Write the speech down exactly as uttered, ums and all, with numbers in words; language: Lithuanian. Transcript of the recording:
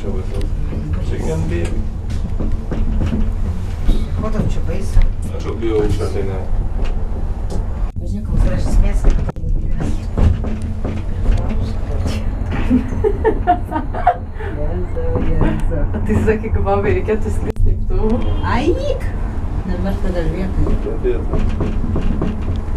čia važiuot. Čia gan bėgi. Ko tau čia baisu? Aš jau bijau čia, tai ne. Važiuok, koks gražus miestas. Jezu, jezu. Tai sakyk, babai, reikėtų skristi lėktuvu. Aik! Dabar tada lieka. Pradėtų.